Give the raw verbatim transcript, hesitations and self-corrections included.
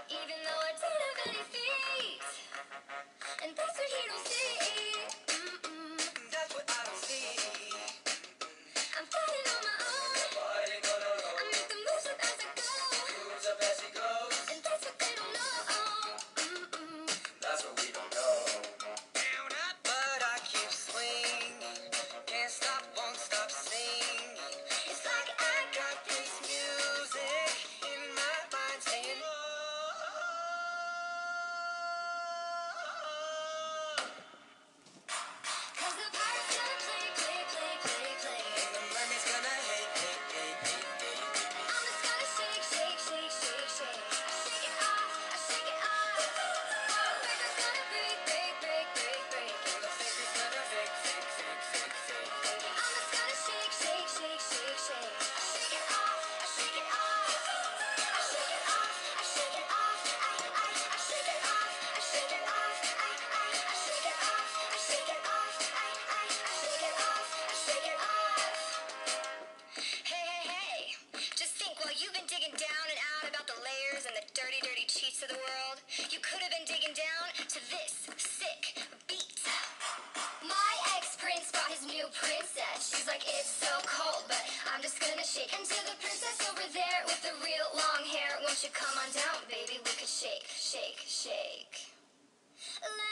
even though I don't have any feet. And that's what he don't see. Mm-mm. That's what I don't see. I'm fighting on my own. Fighting on our I own. make the moves up as I go. Moves up as he goes. And that's what they don't know. Mm-mm. That's what we don't know. Down up, but I keep swinging. Can't stop, won't stop singing. It's like I got this music in my mind saying, oh. Cause the pirate's gonna play, play, play, play, play. And the mermaid's gonna hate, hate, hate, hate, hate. I'm just gonna shake, shake, shake, shake, shake. I shake it off, I shake it off. The breaker's gonna break, break, break, break, break. And the faker's gonna fake, fake, fake, fake, fake. I'm just gonna shake, shake, shake, shake, shake. I shake it off, I shake it off. I shake it off, I shake it off. I, I, I shake it off, I shake it off. I, I, I shake it off, I shake it off. I, I, I shake it off, I shake it off. Hey, hey, hey. Just think, while you've been digging down and out about the layers and the dirty, dirty cheats of the world, you could have been digging down to this sick beat. My ex-prince brought his new princess. She's like, it's so cold, but I'm just gonna shake. And to the princess over there with the real long hair, won't you come on down, baby? We could shake, shake, shake.